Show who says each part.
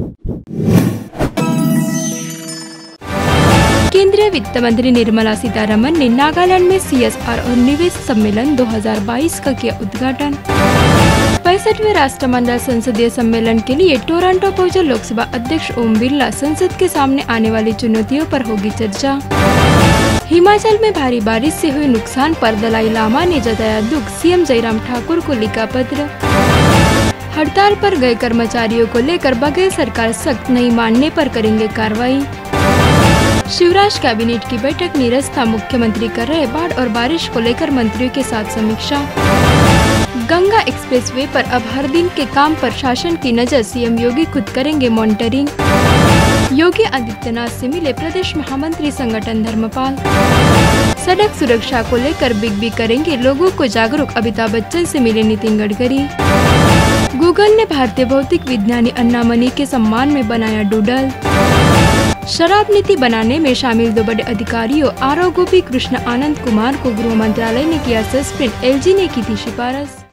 Speaker 1: केंद्रीय वित्त मंत्री निर्मला सीतारमण ने नागालैंड में CSR और निवेश सम्मेलन 2022 का किया उद्घाटन। 65वें राष्ट्रमंडल संसदीय सम्मेलन के लिए टोरंटो पहुंचे लोकसभा अध्यक्ष ओम बिरला। संसद के सामने आने वाली चुनौतियों पर होगी चर्चा। हिमाचल में भारी बारिश से हुए नुकसान पर दलाई लामा ने जताया दुख। CM जयराम ठाकुर को लिखा पत्र। हड़ताल पर गए कर्मचारियों को लेकर बघेल सरकार सख्त, नहीं मानने पर करेंगे कार्रवाई। शिवराज कैबिनेट की बैठक नीरस था, मुख्यमंत्री कर रहे बाढ़ और बारिश को लेकर मंत्रियों के साथ समीक्षा। गंगा एक्सप्रेसवे पर अब हर दिन के काम पर शासन की नजर, CM योगी खुद करेंगे मॉनिटरिंग। योगी आदित्यनाथ से मिले प्रदेश महामंत्री संगठन धर्मपाल। सड़क सुरक्षा को लेकर बिग बी करेंगे लोगों को जागरूक, अमिताभ बच्चन से मिले नितिन गडकरी। गूगल ने भारतीय भौतिक विज्ञानी अन्नामणि के सम्मान में बनाया डूडल। शराब नीति बनाने में शामिल 2 बड़े अधिकारियों आरव गोपी कृष्ण आनंद कुमार को गृह मंत्रालय ने किया सस्पेंड, LG ने की थी सिफारिश।